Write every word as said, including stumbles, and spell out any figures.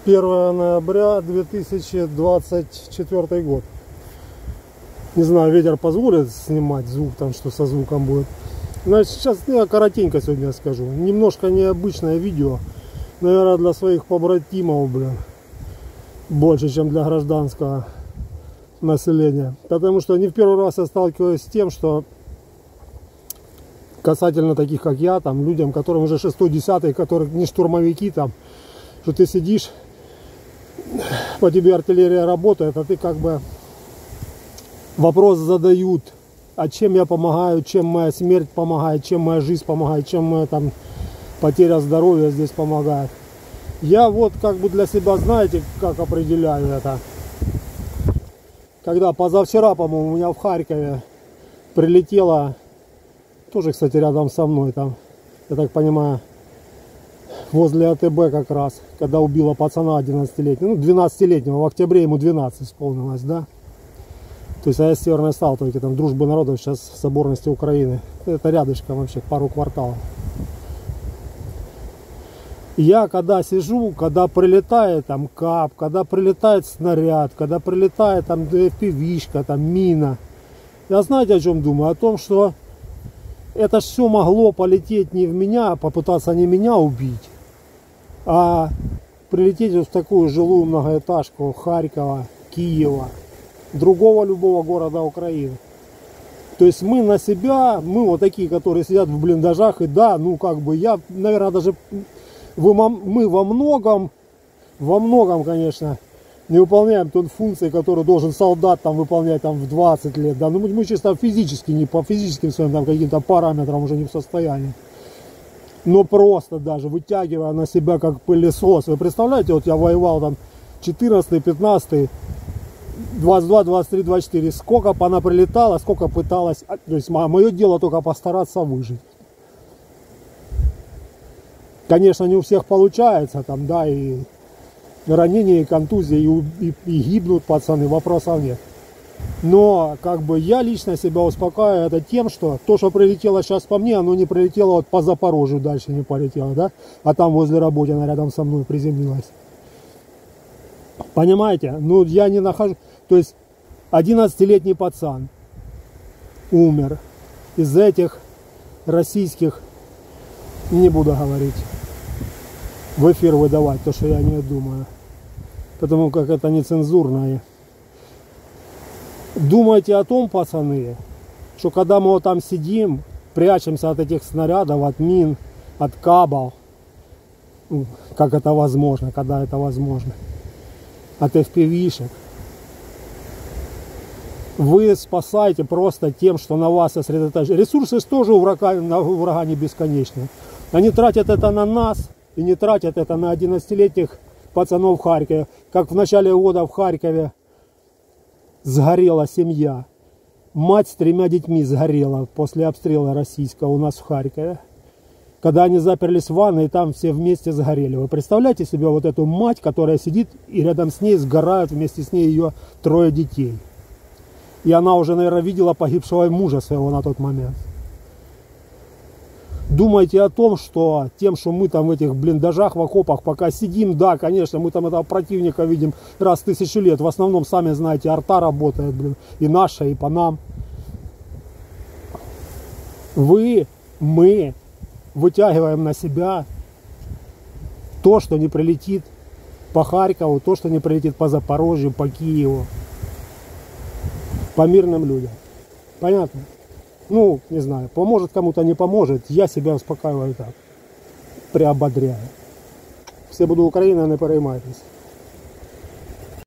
первое ноября две тысячи двадцать четвёртый год. Не знаю, ветер позволит снимать звук, там что со звуком будет. Значит, сейчас я коротенько сегодня скажу. Немножко необычное видео. Наверное, для своих побратимов, блин. Больше, чем для гражданского населения. Потому что не в первый раз я сталкиваюсь с тем, что касательно таких, как я, там, людям, которым уже шестой, десятый, которые не штурмовики, там, что ты сидишь, по тебе артиллерия работает, а ты как бы вопрос задают, а чем я помогаю, чем моя смерть помогает, чем моя жизнь помогает, чем моя там потеря здоровья здесь помогает. Я вот как бы для себя, знаете, как определяю это. Когда позавчера, по-моему, у меня в Харькове прилетело, тоже, кстати, рядом со мной, там, я так понимаю, возле АТБ как раз, когда убила пацана одиннадцатилетнего, ну, двенадцатилетнего, в октябре ему двенадцать исполнилось, да. То есть, а я с Северной Салтовки, там, Дружбы народов, сейчас соборности Украины. Это рядышком вообще, пару кварталов. Я когда сижу, когда прилетает там кап, когда прилетает снаряд, когда прилетает там пивишка, там мина, я знаете о чем думаю? О том, что это все могло полететь не в меня, попытаться не меня убить, а прилететь вот в такую жилую многоэтажку Харькова, Киева, другого любого города Украины. То есть мы на себя, мы вот такие, которые сидят в блиндажах, и да, ну как бы я, наверное, даже вы, мы во многом, во многом, конечно, не выполняем ту функцию, которую должен солдат там выполнять там в двадцать лет. Да, ну мы, мы чисто физически, не по физическим своим там каким-то параметрам уже не в состоянии. Но просто даже вытягивая на себя как пылесос. Вы представляете, вот я воевал там четырнадцатый, пятнадцатый, двадцать два, двадцать три, двадцать четыре. Сколько бы она прилетала, сколько пыталась. То есть мое дело только постараться выжить. Конечно, не у всех получается, там, да, и ранения, и контузии, и, и, и гибнут пацаны, вопросов нет. Но, как бы, я лично себя успокаиваю это тем, что то, что прилетело сейчас по мне, оно не прилетело вот по Запорожью, дальше не полетело, да, а там возле Работина рядом со мной приземлилась. Понимаете? Ну, я не нахожу, то есть, одиннадцатилетний пацан умер из этих российских, не буду говорить, в эфир выдавать то, что я не думаю, потому как это нецензурное. Думайте о том, пацаны, что когда мы вот там сидим, прячемся от этих снарядов, от мин, от кабов, как это возможно, когда это возможно, от эф пи ви-шек, вы спасаете просто тем, что на вас сосредоточены. Ресурсы тоже у врага, у врага не бесконечны. Они тратят это на нас и не тратят это на одиннадцатилетних пацанов в Харькове. Как в начале года в Харькове сгорела семья. Мать с тремя детьми сгорела после обстрела российского у нас в Харькове. Когда они заперлись в ванной, и там все вместе сгорели. Вы представляете себе вот эту мать, которая сидит, и рядом с ней сгорают вместе с ней ее трое детей. И она уже, наверное, видела погибшего мужа своего на тот момент. Думайте о том, что тем, что мы там в этих блиндажах, в окопах пока сидим, да, конечно, мы там этого противника видим раз в тысячу лет. В основном, сами знаете, арта работает, блин, и наша, и по нам. Вы, мы вытягиваем на себя то, что не прилетит по Харькову, то, что не прилетит по Запорожью, по Киеву, по мирным людям. Понятно? Ну, не знаю, поможет кому-то, не поможет. Я себя успокаиваю так, приободряю. Все буду Украина, не переймайтесь.